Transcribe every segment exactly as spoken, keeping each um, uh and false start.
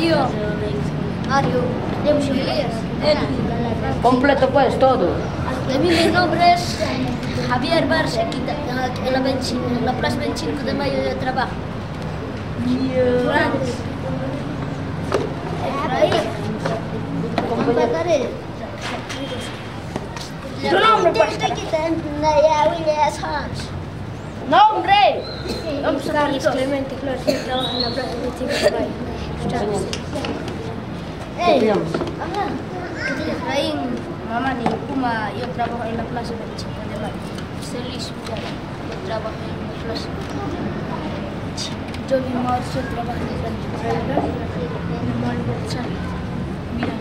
Mario. Mario. Completo pues todo. Mi nombre es Javier Barça, aquí en la, en la Plaza veinticinco de Mayo de trabajo. Tu nombre, pues. Nombre. Carlos Clemente Flores, yo trabajo en la Plaza veinticinco de Mayo. Efraín Mamani Puma, yo trabajo en la Plaza veinticinco de Mayo. Celis Puma, yo trabajo en la Plaza. Johnny Morse, yo trabajo en la Plaza. Mira.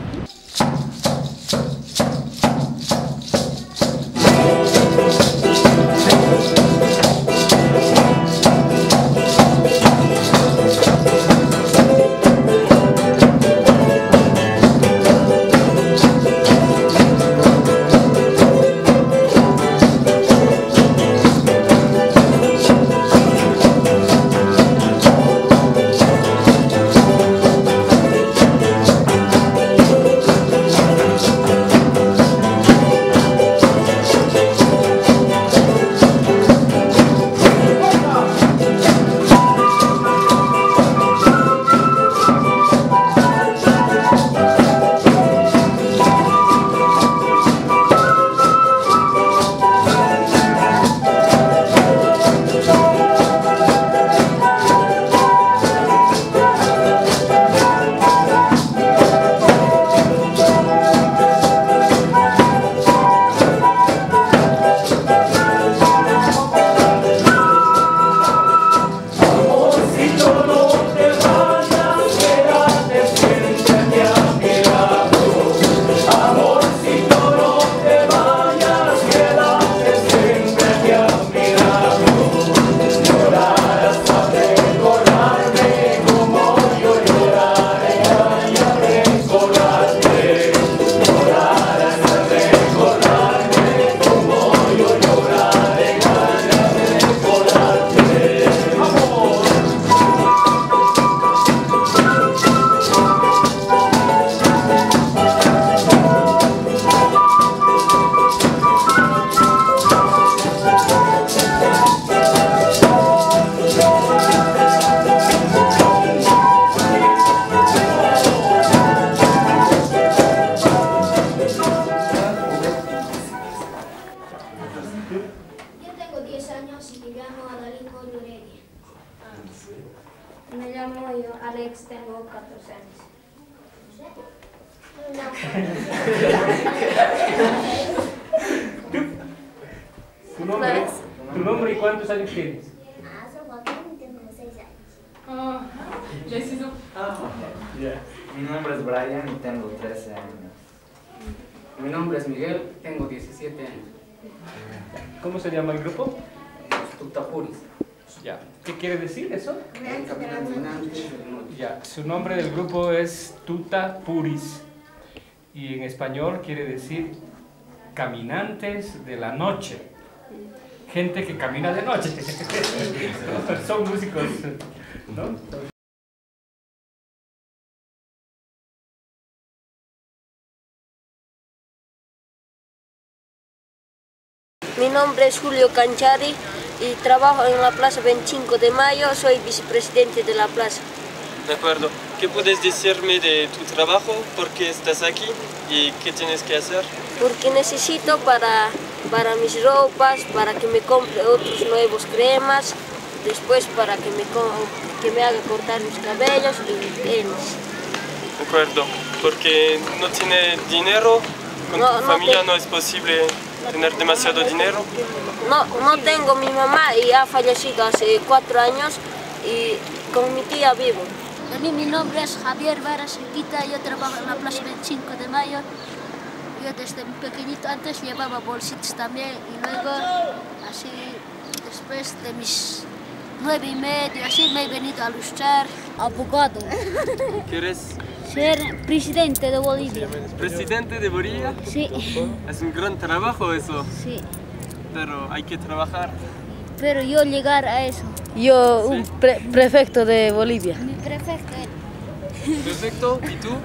Me llamo yo, Alex, tengo catorce años. ¿Tu nombre? ¿Tu nombre y cuántos años tienes? Ah, soy Joaquín, tengo seis años. Ah, ya he sido. Ah, ya. Mi nombre es Brian y tengo trece años. Mi nombre es Miguel, tengo diecisiete años. ¿Cómo se llama el grupo? Los Tutapuris. Ya. ¿Qué quiere decir eso? Caminantes del Norte. Ya. Su nombre del grupo es Tuta Puris. Y en español quiere decir caminantes de la noche. Gente que camina de noche. Son músicos, ¿no? Mi nombre es Julio Canchari y trabajo en la Plaza veinticinco de Mayo, soy vicepresidente de la plaza. De acuerdo. ¿Qué puedes decirme de tu trabajo? ¿Por qué estás aquí? ¿Y qué tienes que hacer? Porque necesito para, para mis ropas, para que me compre otros nuevos cremas, después para que me, que me haga cortar mis cabellos y tenis. De acuerdo. Porque no tiene dinero, con No, tu no familia te- no es posible tener demasiado dinero. No, no tengo mi mamá y ha fallecido hace cuatro años y con mi tía vivo. Mi nombre es Javier Barasequita, yo trabajo en la Plaza veinticinco de Mayo. Yo desde pequeñito antes llevaba bolsitas también y luego, así, después de mis nueve y medio, así me he venido a luchar. Abogado. ¿Quieres Ser presidente de Bolivia. presidente de Bolivia? Sí, Es un gran trabajo eso, sí. pero hay que trabajar. Pero yo llegar a eso. Yo, un pre- prefecto de Bolivia. Mi prefecto Perfecto. ¿Y tú?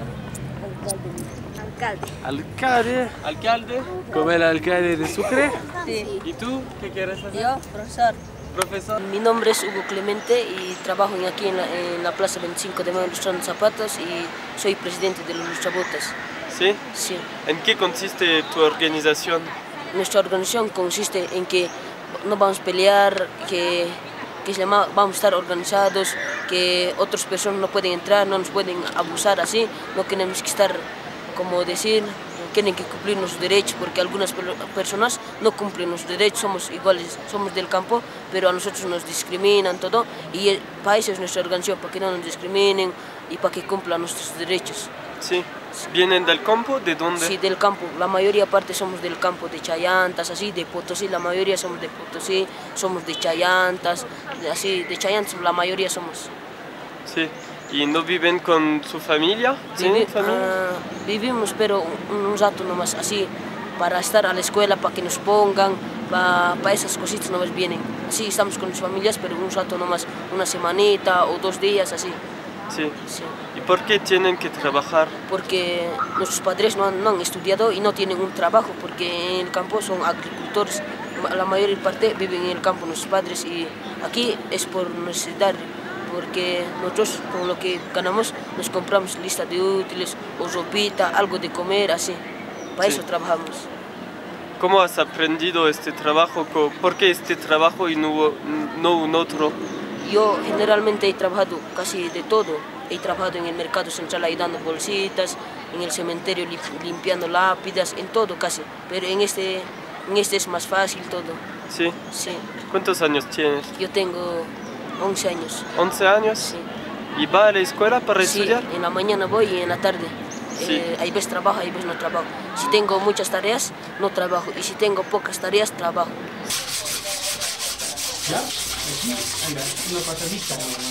Alcalde. Alcalde. Alcalde. ¿Como el alcalde de Sucre? Sí. ¿Y tú? ¿Qué quieres hacer? Yo, profesor. Profesor. Mi nombre es Hugo Clemente y trabajo aquí en la, en la Plaza veinticinco de Mayo ilustrando zapatos y soy presidente de los luchabotas. ¿Sí? Sí. ¿En qué consiste tu organización? Nuestra organización consiste en que no vamos a pelear, que, que se llama, vamos a estar organizados, que otras personas no pueden entrar, no nos pueden abusar así, no tenemos que estar, como decir, tienen que cumplir nuestros derechos, porque algunas personas no cumplen los derechos, somos iguales, somos del campo, pero a nosotros nos discriminan todo, y para eso es nuestra organización, para que no nos discriminen y para que cumplan nuestros derechos. Sí. ¿Vienen del campo? ¿De dónde? Sí, del campo. La mayoría parte somos del campo, de Chayantas, así, de Potosí, la mayoría somos de Potosí, somos de Chayantas, así, de Chayantas la mayoría somos. Sí. ¿Y no viven con su familia? Vivi ¿Sí? ¿Familia? Uh, vivimos, pero un, un rato nomás, así, para estar a la escuela, para que nos pongan, para, para esas cositas nomás vienen. Así estamos con las familias, pero un rato nomás, una semanita o dos días, así. Sí. Sí. ¿Y por qué tienen que trabajar? Porque nuestros padres no han, no han estudiado y no tienen un trabajo, porque en el campo son agricultores. La mayor parte viven en el campo nuestros padres y aquí es por necesidad, porque nosotros con lo que ganamos nos compramos lista de útiles o ropita, algo de comer, así. Para Sí. eso trabajamos. ¿Cómo has aprendido este trabajo? ¿Por qué este trabajo y no, no un otro? Yo generalmente he trabajado casi de todo. He trabajado en el mercado central ahí dando bolsitas, en el cementerio limpiando lápidas, en todo casi. Pero en este, en este es más fácil todo. ¿Sí? Sí. ¿Cuántos años tienes? Yo tengo once años. ¿once años? Sí. ¿Y va a la escuela para Sí, estudiar? en la mañana voy y en la tarde. Sí. Eh, hay veces trabajo, hay veces no trabajo. Si tengo muchas tareas, no trabajo. Y si tengo pocas tareas, trabajo. ¿Ya? Aquí, anda, una pasadita.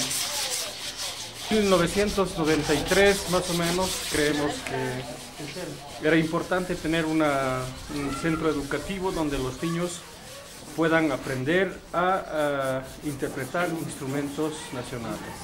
En mil novecientos noventa y tres, más o menos, creemos que era importante tener una, un centro educativo donde los niños puedan aprender a, a interpretar instrumentos nacionales.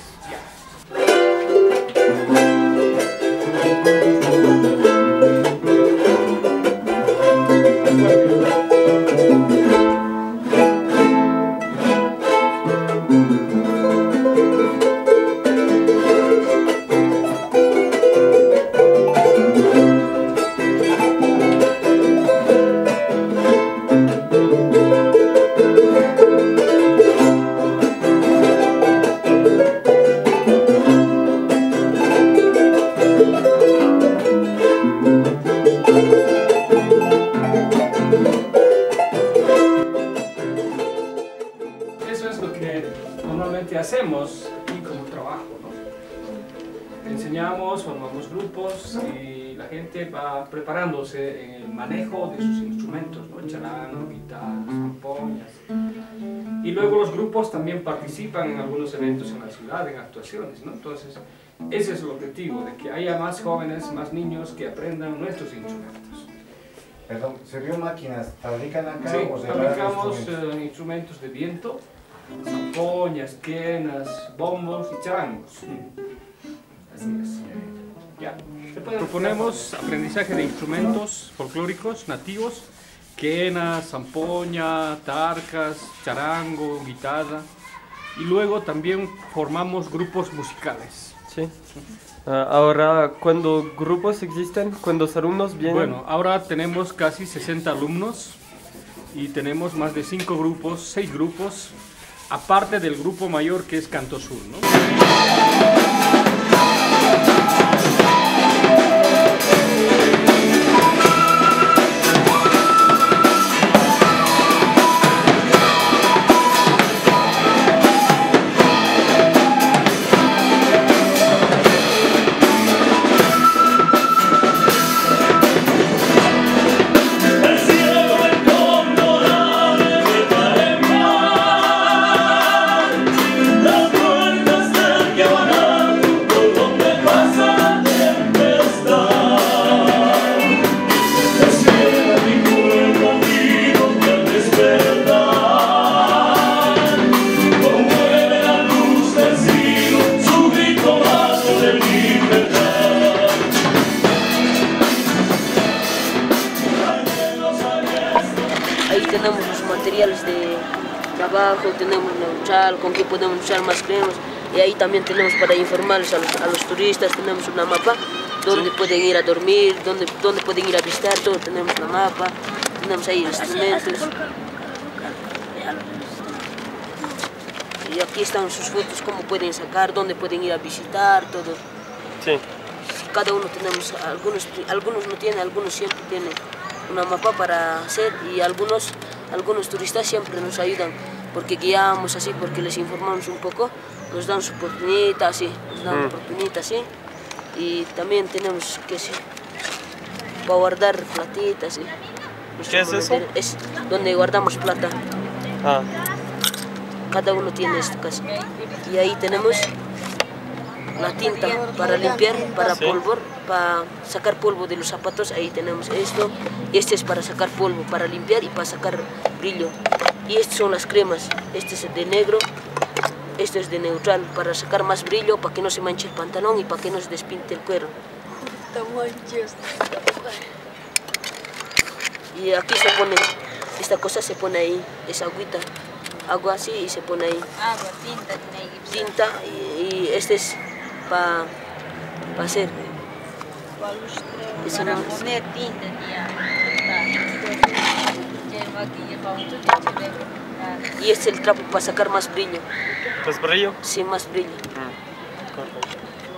Eso es lo que normalmente hacemos aquí como trabajo, ¿no? Enseñamos, formamos grupos y la gente va preparándose en el manejo de sus instrumentos, ¿no? Charango, guitarras, zampoñas. Y luego los grupos también participan en algunos eventos en la ciudad, en actuaciones, ¿no? Entonces, ese es el objetivo, de que haya más jóvenes, más niños que aprendan nuestros instrumentos. Perdón, ¿se vio máquinas? ¿Fabrican acá Sí, o se regalan fabricamos instrumentos? eh, instrumentos de viento, zampoñas, quenas, bombos y charangos. Así es. Ya. Proponemos aprendizaje de instrumentos folclóricos nativos, quenas, zampoña, tarcas, charango, guitarra, y luego también formamos grupos musicales. Sí. Uh, ahora, ¿cuántos grupos existen? ¿Cuántos alumnos vienen? Bueno, ahora tenemos casi sesenta alumnos y tenemos más de cinco grupos, seis grupos, aparte del grupo mayor que es Canto Sur, ¿no? Las puertas del que van trabajo, tenemos neutral, con qué podemos usar más cremas. Y ahí también tenemos para informarles a los, a los turistas, tenemos una mapa donde sí. pueden ir a dormir, donde, donde pueden ir a visitar, todo tenemos una mapa, tenemos ahí instrumentos. Y aquí están sus fotos, cómo pueden sacar, dónde pueden ir a visitar, todo. Sí. Cada uno tenemos, algunos, algunos no tienen, algunos siempre tienen una mapa para hacer y algunos, algunos turistas siempre nos ayudan porque guiamos así, porque les informamos un poco, nos dan su oportunidad así, nos dan mm. oportunidad así y también tenemos que sí, para guardar platitas así. ¿Qué es eso? Es donde guardamos plata. Ah. Cada uno tiene esto casi. Y ahí tenemos la tinta para limpiar, para ¿sí? polvo, para sacar polvo de los zapatos. Ahí tenemos esto. Y este es para sacar polvo, para limpiar y para sacar brillo. Y estas son las cremas. Este es de negro, este es de neutral, para sacar más brillo, para que no se manche el pantalón y para que no se despinte el cuero. Y aquí se pone, esta cosa se pone ahí, es agüita. Agua así y se pone ahí. Agua, tinta, tinta y, y este es para pa hacer. Para, para poner tinta, tía. Y este es el trapo para sacar más brillo. ¿Más brillo? Sí, más brillo. Mm, correcto.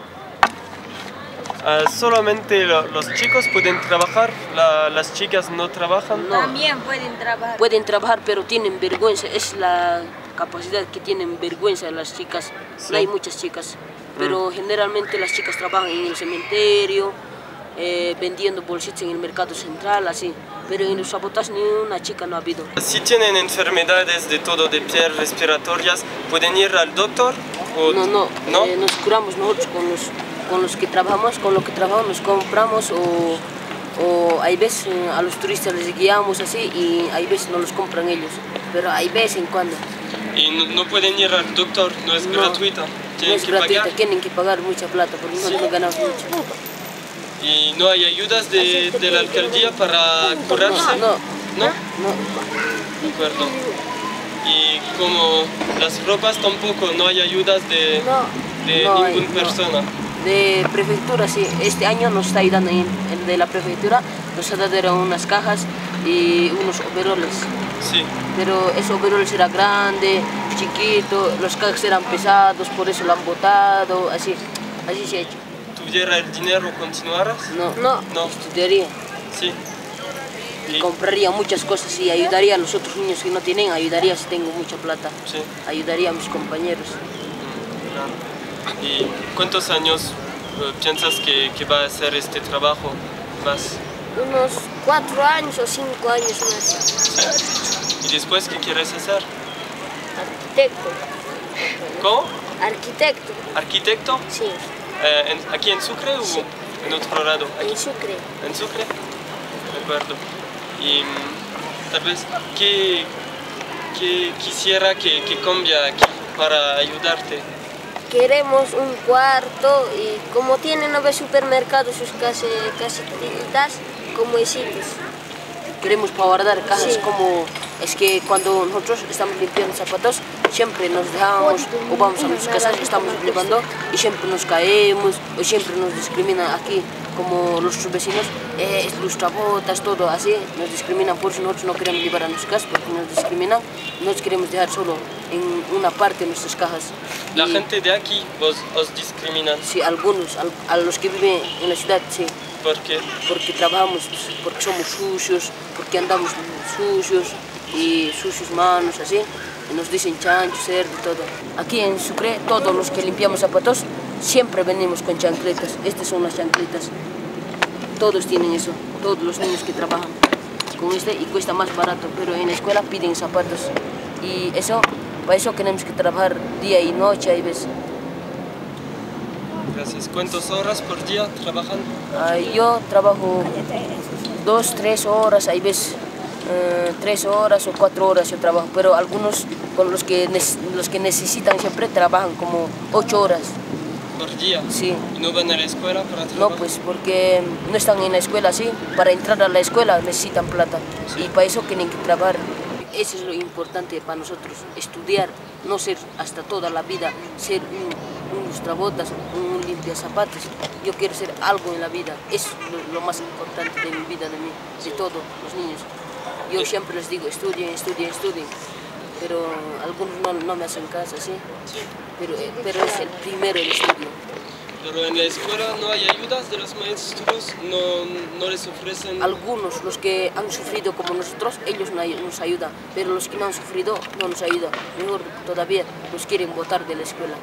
Uh, ¿Solamente lo, los chicos pueden trabajar? La, ¿Las chicas no trabajan? No. También pueden trabajar. Pueden trabajar, pero tienen vergüenza. Es la capacidad que tienen vergüenza las chicas. Sí. No hay muchas chicas, pero mm. generalmente las chicas trabajan en el cementerio, eh, vendiendo bolsitas en el mercado central, así. Pero en los sabotajes ni una chica no ha habido. Si tienen enfermedades de todo de piel, respiratorias, ¿pueden ir al doctor? O no, no, ¿no? Eh, nos curamos nosotros con los... con los que trabajamos, con lo que trabajamos nos compramos o, o hay veces a los turistas les guiamos así y hay veces no los compran ellos, pero hay veces en cuando. ¿Y no, no pueden ir al doctor? ¿No es no, gratuito? No es gratuito, tienen que pagar mucha plata porque sí. no ganamos mucho. ¿Y no hay ayudas de, de la alcaldía para curarse? No, no. ¿No? De acuerdo. Y como las ropas tampoco, no hay ayudas de, no, de no ninguna hay, persona. No. De prefectura, sí, este año nos está ayudando en, en de la prefectura, nos ha dado unas cajas y unos overoles. Sí. Pero esos overoles era grande, chiquito, los cajas eran pesados, por eso lo han botado, así, así se ha hecho. ¿Tuviera el dinero, continuaras? No, no, no. Estudiaría. Sí. Y, y compraría muchas cosas y ayudaría a los otros niños que no tienen, ayudaría si tengo mucha plata. Sí. Ayudaría a mis compañeros. Claro. ¿Y cuántos años uh, piensas que, que va a hacer este trabajo más? Unos cuatro años o cinco años más. ¿Sí? ¿Y después qué quieres hacer? Arquitecto. ¿Cómo? Arquitecto. ¿Arquitecto? Sí. Eh, en, ¿Aquí en Sucre o sí. en otro lado? Aquí. En Sucre. ¿En Sucre? De acuerdo. Y tal vez, ¿qué, qué quisiera que, que cambie aquí para ayudarte? Queremos un cuarto y como tienen nueve supermercados, sus casi, casitas como hecitos. Queremos para guardar cajas sí. como... Es que cuando nosotros estamos limpiando zapatos, siempre nos dejamos o vamos a nuestras casas, estamos llevando y siempre nos caemos o siempre nos discriminan aquí, como nuestros vecinos, eh, lustrabotas, todo así, nos discriminan, por eso nosotros no queremos llevar a nuestras casas porque nos discriminan, nos queremos dejar solo en una parte de nuestras cajas. ¿La y, gente de aquí os, os discriminan? Sí, algunos, a, a los que viven en la ciudad, sí. ¿Por qué? Porque trabajamos, porque somos sucios, porque andamos sucios y sucios manos, así, y nos dicen chancho, cerdo, todo. Aquí en Sucre, todos los que limpiamos zapatos, siempre venimos con chancletas. Estas son las chancletas. Todos tienen eso, todos los niños que trabajan con este y cuesta más barato, pero en la escuela piden zapatos. Y eso, para eso tenemos que trabajar día y noche, hay veces. Gracias. ¿Cuántas horas por día trabajan? Uh, yo trabajo dos, tres horas, hay veces uh, tres horas o cuatro horas yo trabajo, pero algunos con los que, los que necesitan siempre trabajan como ocho horas. ¿Por día? Sí. ¿Y no van a la escuela para trabajar? No, pues porque no están en la escuela, sí. Para entrar a la escuela necesitan plata sí. Y para eso tienen que trabajar. eso es lo importante para nosotros, estudiar, no ser hasta toda la vida, ser un, un lustrabotas, un limpiazapatos. Yo quiero ser algo en la vida, es lo, lo más importante de mi vida, de, mí, de todos los niños. Yo siempre les digo, estudien, estudien, estudien, pero algunos no, no me hacen caso, ¿sí? Pero, pero es el primero el estudio. Pero en la escuela no hay ayudas de los maestros, no, no les ofrecen... Algunos, los que han sufrido como nosotros, ellos nos ayudan, pero los que no han sufrido no nos ayudan. Mejor todavía nos quieren botar de la escuela.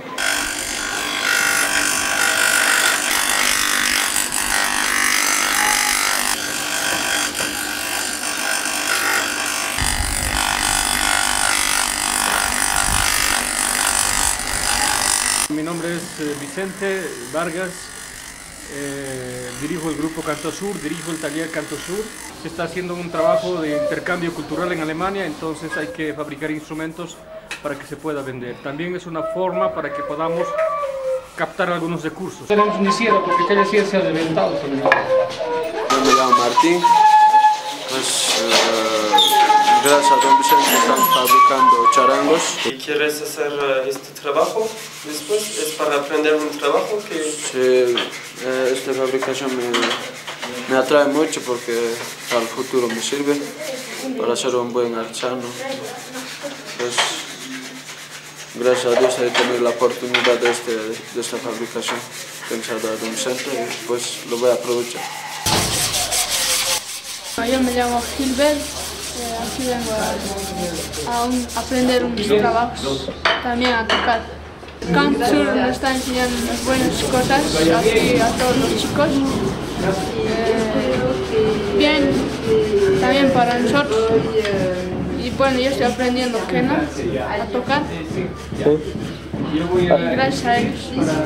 Mi nombre es Vicente Vargas, eh, dirijo el grupo Canto Sur, dirijo el taller Canto Sur. Se está haciendo un trabajo de intercambio cultural en Alemania, entonces hay que fabricar instrumentos para que se pueda vender. También es una forma para que podamos captar algunos recursos. Tenemos un cielo porque aquella ciencia ha reventado. Yo me llamo Martín, pues eh, gracias a don Vicente estamos fabricando charangos. ¿Y quieres hacer este trabajo después? ¿Es para aprender un trabajo que...? Sí, eh, esta fabricación me, me atrae mucho porque para el futuro me sirve, para ser un buen artesano. Pues, gracias a Dios he tenido la oportunidad de, este, de esta fabricación pensada de don Vicente y pues lo voy a aprovechar. Yo me llamo Gilbert, eh, aquí vengo a, a un, aprender unos trabajos, también a tocar. Canto Sur nos está enseñando unas buenas cosas aquí a todos los chicos. Eh, bien, también para nosotros. Y bueno, yo estoy aprendiendo quena a tocar. Y gracias a ellos.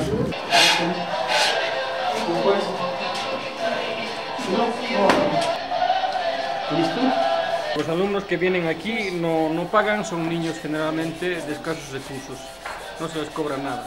Los alumnos que vienen aquí no, no pagan, son niños generalmente de escasos recursos, no se les cobra nada.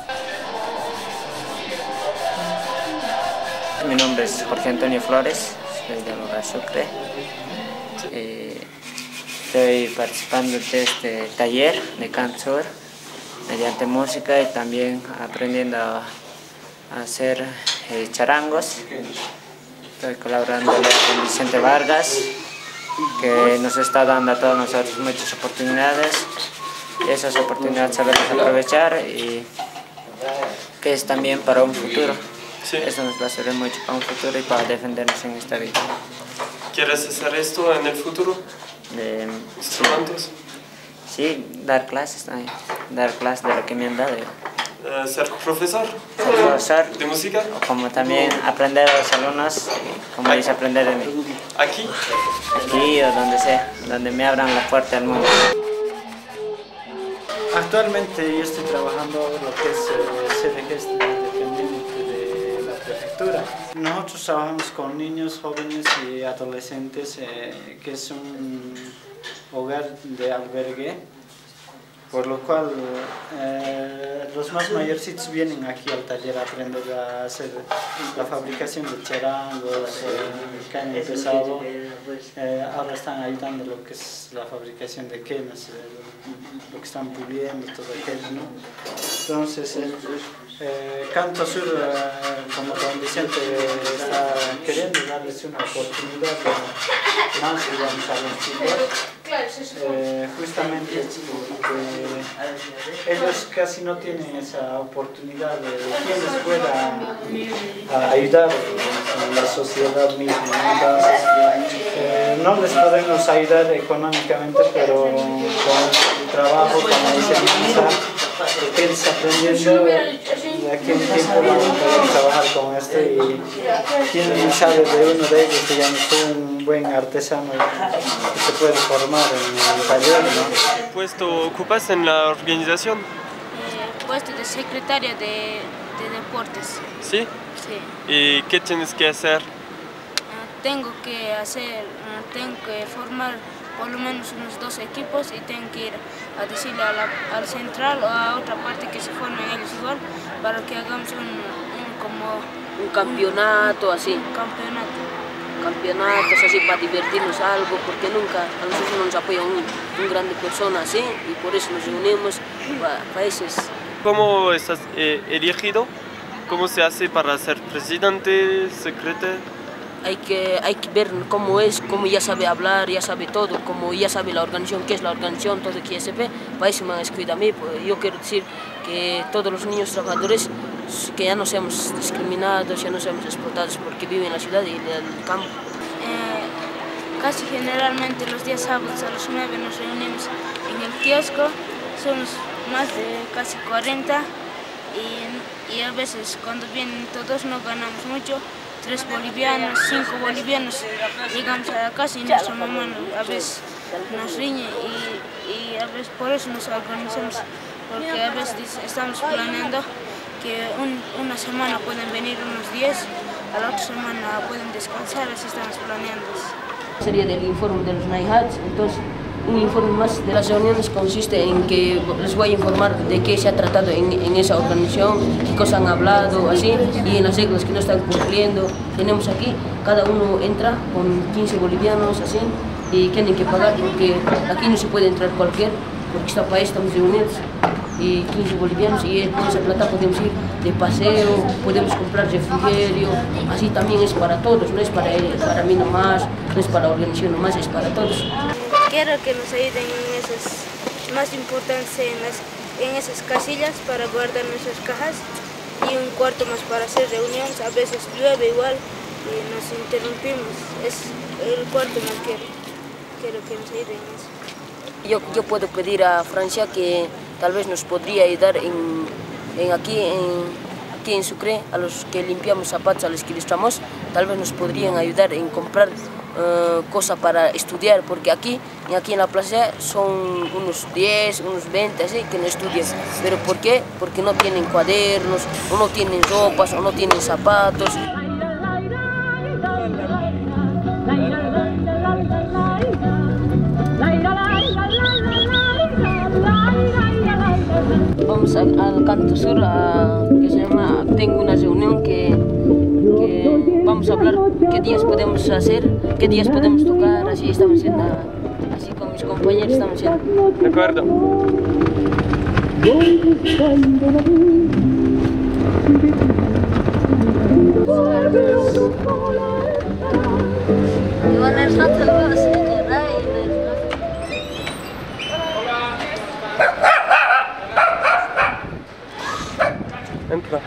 Mi nombre es Jorge Antonio Flores, soy de Logar Sucre. Eh, estoy participando de este taller de Canto Sur mediante música y también aprendiendo a hacer eh, charangos. Estoy colaborando con Vicente Vargas, que nos está dando a todos nosotros muchas oportunidades. Y esas oportunidades sabemos aprovechar y que es también para un futuro. Sí. Eso nos va a servir mucho para un futuro y para defendernos en esta vida. ¿Quieres hacer esto en el futuro? De, ¿Instrumentos? Sí, dar clases también, dar clases de lo que me han dado. Uh, ¿Ser profesor? Ser profesor. ¿De música? Como también aprender a los alumnos, como dice aprender de mí. ¿Aquí? Aquí o donde sea, donde me abran la puerta al mundo. Actualmente yo estoy trabajando lo que es eh, C D G independiente de la prefectura. Nosotros trabajamos con niños, jóvenes y adolescentes, eh, que es un hogar de albergue, por lo cual eh, los más mayorcitos vienen aquí al taller a aprender a hacer la fabricación de charangos, eh, caña pesado. Eh, ahora están ayudando lo que es la fabricación de quenas, eh, lo que están puliendo, todo aquello, ¿no? Entonces, eh, eh, Canto Sur, eh, como don Vicente está queriendo darles una oportunidad más, digamos, a los chicos, eh, justamente porque ellos casi no tienen esa oportunidad de quien les pueda ayudar en la sociedad misma. Entonces, eh, no les podemos ayudar económicamente, pero con el trabajo, como dice Mansa, que él está aprendiendo, de aquí en tiempo vamos a poder trabajar con esto y quién sabe de uno de ellos, digamos, un buen artesano que se puede formar en el taller, ¿no? ¿Qué puesto ocupas en la organización? Eh, puesto de secretaria de, de deportes. ¿Sí? Sí. ¿Y qué tienes que hacer? Uh, tengo que hacer, uh, tengo que formar por lo menos unos dos equipos y tengo que ir a decirle a la, al central o a otra parte que se formen ellos igual para que hagamos un, un como un campeonato un, así. Un campeonato. campeonatos así para divertirnos algo, porque nunca a nosotros no nos apoya un, un grande persona así, y por eso nos reunimos para países. ¿Cómo estás eh, elegido? ¿Cómo se hace para ser presidente, secretario? Hay que, hay que ver cómo es, cómo ya sabe hablar, ya sabe todo, como ya sabe la organización, qué es la organización, todo que ya se ve, para eso me han escrito a mí. Pues yo quiero decir que todos los niños trabajadores, que ya no seamos discriminados, ya no seamos explotados porque viven en la ciudad y en el campo. Eh, casi generalmente los días sábados a las nueve nos reunimos en el kiosco, somos más de casi cuarenta y, y a veces cuando vienen todos no ganamos mucho. Tres bolivianos, cinco bolivianos, llegamos a la casa y nuestra mamá a veces nos riñe y, y a veces por eso nos organizamos, porque a veces estamos planeando que un, una semana pueden venir unos diez, a la otra semana pueden descansar, así estamos planeando. Sería del informe de los Naihats, entonces un informe más de las reuniones consiste en que les voy a informar de qué se ha tratado en, en esa organización, qué cosas han hablado, así, y en las reglas que no están cumpliendo. Tenemos aquí, cada uno entra con quince bolivianos, así, y tienen que pagar porque aquí no se puede entrar cualquier, porque está país, estamos reunidos, y quince bolivianos, y con esa plata podemos ir de paseo, podemos comprar refrigerio, así también es para todos, no es para, para mí nomás, no es para la organización nomás, es para todos. Quiero que nos ayuden en esas, más importantes en, las, en esas casillas para guardar nuestras cajas y un cuarto más para hacer reuniones. A veces llueve igual y nos interrumpimos. Es el cuarto más que quiero que nos ayuden en eso. Yo, yo puedo pedir a Francia que tal vez nos podría ayudar en, en aquí, en, aquí en Sucre, a los que limpiamos zapatos, a los que ilustramos, tal vez nos podrían ayudar en comprar Uh, cosas para estudiar, porque aquí, aquí en la plaza son unos diez, unos veinte, así que no estudian. ¿Pero por qué? Porque no tienen cuadernos, o no tienen ropas, o no tienen zapatos. Vamos a, al Canto Sur, a, que se llama, tengo una reunión que, que vamos a hablar qué días podemos hacer, qué días podemos tocar, así estamos en la, así con mis compañeros estamos en. De acuerdo. Entra.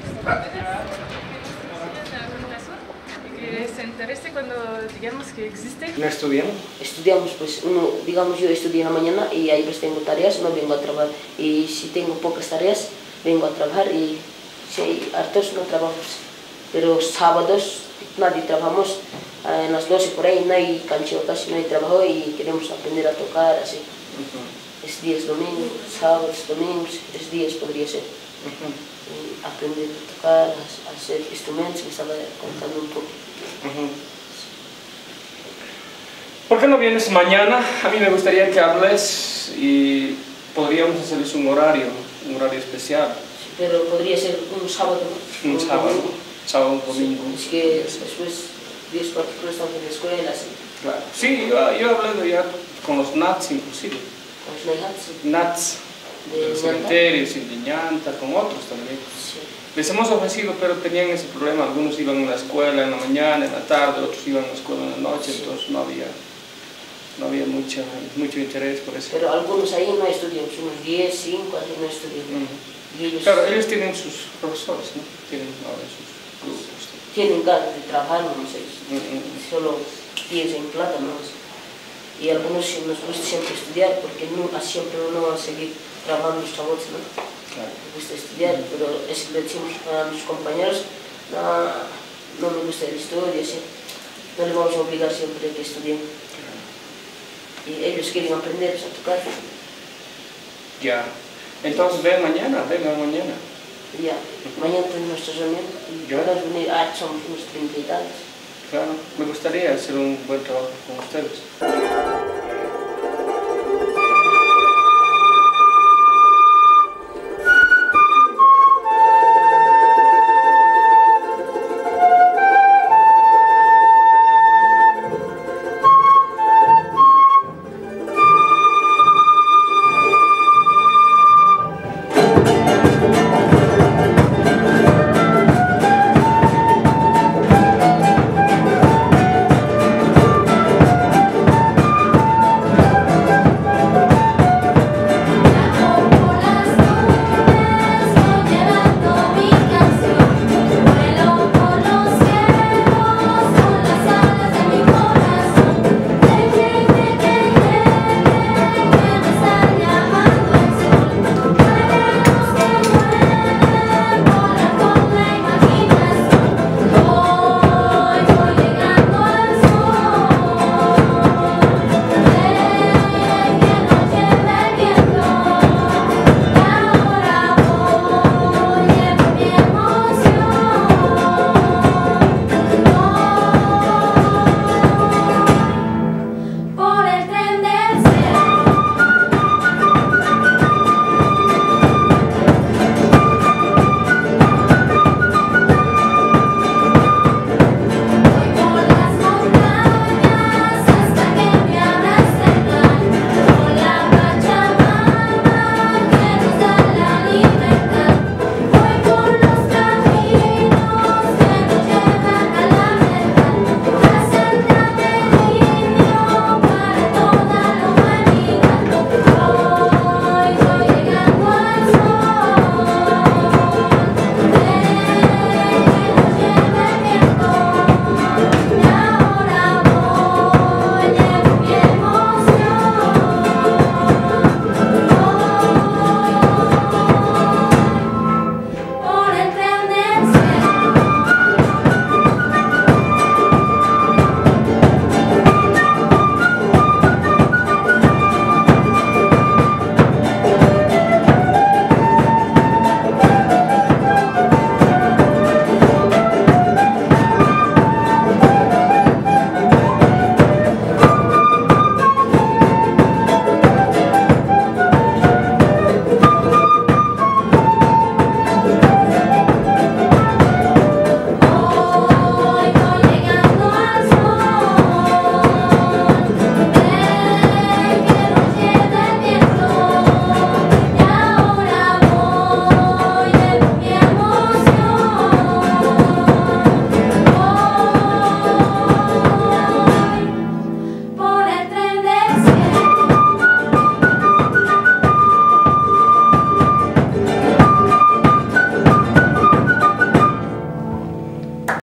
Que se interese cuando digamos que existe. ¿No estudian? Estudiamos, pues uno, digamos yo estudio en la mañana y ahí pues tengo tareas, no vengo a trabajar. Y si tengo pocas tareas, vengo a trabajar y si hay hartos no trabajamos. Pero sábados nadie trabajamos, en las doce por ahí no hay cancha, casi no hay trabajo y queremos aprender a tocar así. Uh-huh. Es días domingos, sábados, domingos, es días podría ser. Uh-huh. Aprender a tocar, a hacer instrumentos, me estaba contando un poco. Uh-huh. ¿Por qué no vienes mañana? A mí me gustaría que hables y podríamos hacerles un horario, un horario especial. Sí, pero podría ser un sábado, ¿no? Un, un sábado, domingo. sábado, un domingo. Sí, es que después, diez partidos estamos en la escuela, sí. Claro. Sí, yo, yo he hablado ya con los Nats, inclusive. ¿Con los Nats? Nats. De los cementerios, de Ñanta, con otros también. Sí. Les hemos ofrecido, pero tenían ese problema. Algunos iban a la escuela en la mañana, en la tarde, otros iban a la escuela en la noche, sí. Entonces no había, no había mucho, mucho interés por eso. Pero algunos ahí no estudian, unos diez, cinco, así no estudian. Uh-huh. Y ellos, claro, ellos tienen sus profesores, ¿no? Tienen ahora sus grupos. Tienen ganas de trabajar, no sé, uh-huh. Solo piensan en plata, ¿no? Y algunos nos gusta siempre estudiar, porque no, siempre uno va a seguir trabajando los chavos, ¿no? Claro. Me gusta estudiar, pero es que le decimos a mis compañeros, no, no me gusta el estudio, ¿sí? No les vamos a obligar siempre a que estudien. Claro. Y ellos quieren aprender a tocar. Ya, entonces ven mañana, vengan mañana. Ya, mañana tenemos nuestra reunión y podemos venir, ah, somos unos treinta y tantos. Claro, me gustaría hacer un buen trabajo con ustedes.